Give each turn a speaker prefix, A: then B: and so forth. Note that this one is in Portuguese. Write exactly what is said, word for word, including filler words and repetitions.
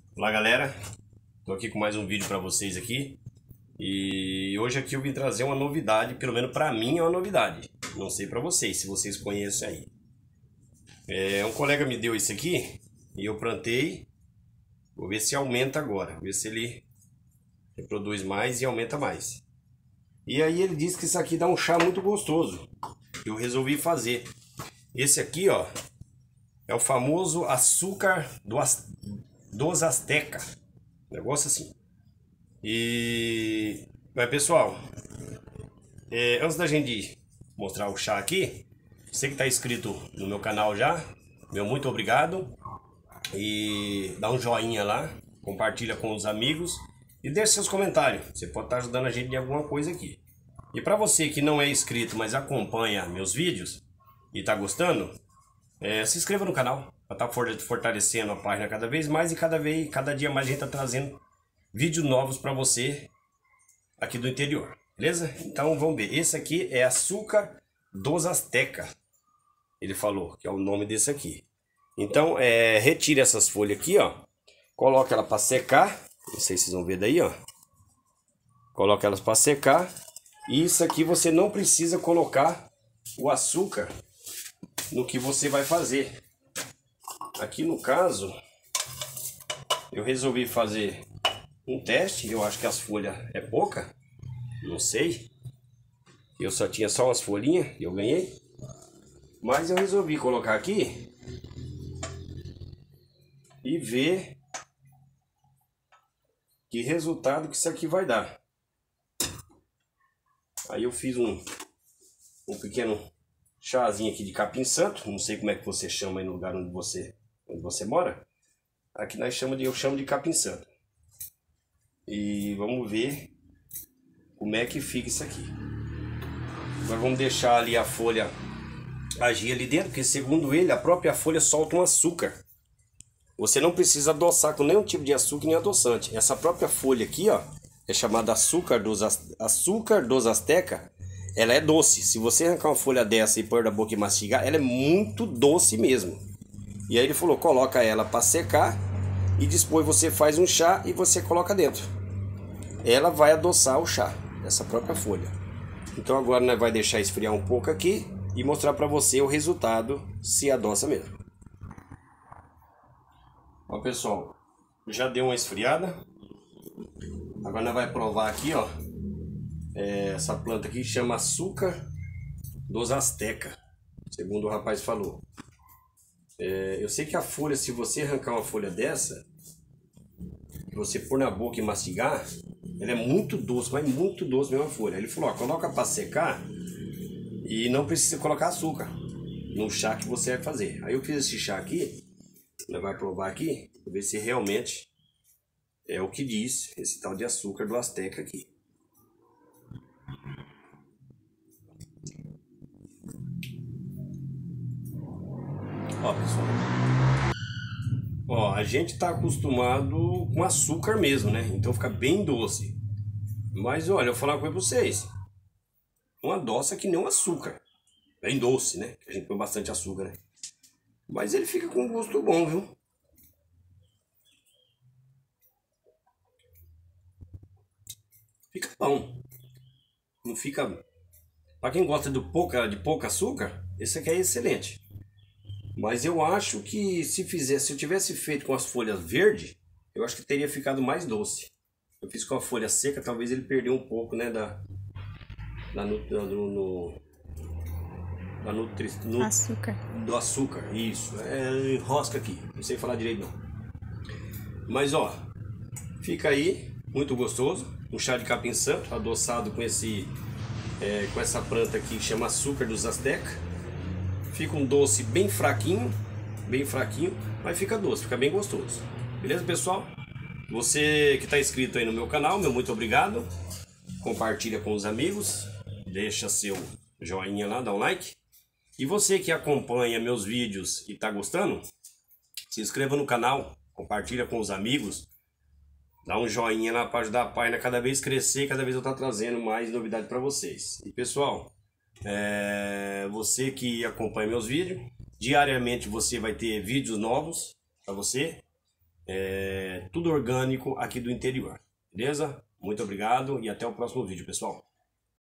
A: Olá galera, tô aqui com mais um vídeo para vocês aqui e hoje aqui eu vim trazer uma novidade, pelo menos para mim é uma novidade, não sei para vocês, se vocês conhecem aí. É, um colega me deu isso aqui e eu plantei, vou ver se aumenta agora, ver se ele reproduz mais e aumenta mais. E aí ele disse que isso aqui dá um chá muito gostoso, eu resolvi fazer. Esse aqui ó, é o famoso açúcar do dos Azteca, negócio assim. E mas pessoal, é, antes da gente mostrar o chá aqui, você que está inscrito no meu canal já, meu muito obrigado, e dá um joinha lá, compartilha com os amigos e deixa seus comentários, você pode estar ajudando a gente em alguma coisa aqui. E para você que não é inscrito, mas acompanha meus vídeos e está gostando, é, se inscreva no canal para estar fortalecendo a página cada vez mais, e cada vez, cada dia mais a gente está trazendo vídeos novos para você aqui do interior, beleza? Então vamos ver, esse aqui é açúcar dos Azteca, ele falou que é o nome desse aqui. Então é, retire essas folhas aqui, ó, coloque ela para secar, não sei se vocês vão ver daí, ó, coloque elas para secar. E isso aqui você não precisa colocar o açúcar no que você vai fazer. Aqui no caso, eu resolvi fazer um teste. Eu acho que as folhas é pouca, não sei. Eu só tinha só umas folhinhas e eu ganhei. Mas eu resolvi colocar aqui e ver que resultado que isso aqui vai dar. Aí eu fiz um, um pequeno chazinho aqui de capim santo, não sei como é que você chama aí no lugar onde você, onde você mora. Aqui nós chamamos de, eu chamo de capim santo. E vamos ver como é que fica isso aqui. Agora vamos deixar ali a folha agir ali dentro, porque segundo ele, a própria folha solta um açúcar. Você não precisa adoçar com nenhum tipo de açúcar nem adoçante. Essa própria folha aqui, ó, é chamada açúcar dos, açúcar dos Azteca. Ela é doce. Se você arrancar uma folha dessa e pôr na boca e mastigar, ela é muito doce mesmo. E aí ele falou, coloca ela para secar e depois você faz um chá e você coloca dentro. Ela vai adoçar o chá, essa própria folha. Então agora nós vai deixar esfriar um pouco aqui e mostrar para você o resultado, se adoça mesmo. Ó pessoal, já deu uma esfriada. Agora nós vai provar aqui, ó. É, essa planta aqui chama açúcar dos Azteca, segundo o rapaz falou. É, eu sei que a folha, se você arrancar uma folha dessa, você pôr na boca e mastigar, ela é muito doce, mas muito doce mesmo a folha. Ele falou, ó, coloca para secar e não precisa colocar açúcar no chá que você vai fazer. Aí eu fiz esse chá aqui, nós vai provar aqui, ver se realmente é o que diz esse tal de açúcar do Azteca aqui. Ó pessoal, ó, a gente tá acostumado com açúcar mesmo, né? Então fica bem doce. Mas olha, eu vou falar uma coisa pra vocês. Uma adoça que nem um açúcar. Bem doce, né? A gente põe bastante açúcar, né? Mas ele fica com um gosto bom, viu? Fica bom. Não fica... Pra quem gosta de pouca, de pouco açúcar, esse aqui é excelente. Mas eu acho que se fizesse, se eu tivesse feito com as folhas verdes, eu acho que teria ficado mais doce. Eu fiz com a folha seca, talvez ele perdeu um pouco, né, da, da no, no, no, da nutri, no,
B: açúcar.
A: do açúcar. Isso, é rosca aqui, não sei falar direito não. Mas ó, fica aí, muito gostoso, um chá de capim santo adoçado com esse, é, com essa planta aqui que chama açúcar dos Azteca. Fica um doce bem fraquinho, bem fraquinho, mas fica doce, fica bem gostoso. Beleza, pessoal? Você que está inscrito aí no meu canal, meu muito obrigado. Compartilha com os amigos, deixa seu joinha lá, dá um like. E você que acompanha meus vídeos e está gostando, se inscreva no canal, compartilha com os amigos, dá um joinha lá para ajudar a página a cada vez crescer, cada vez eu estou trazendo mais novidade para vocês. E pessoal, É, você que acompanha meus vídeos, diariamente você vai ter vídeos novos para você. É, tudo orgânico aqui do interior. Beleza? Muito obrigado e até o próximo vídeo, pessoal.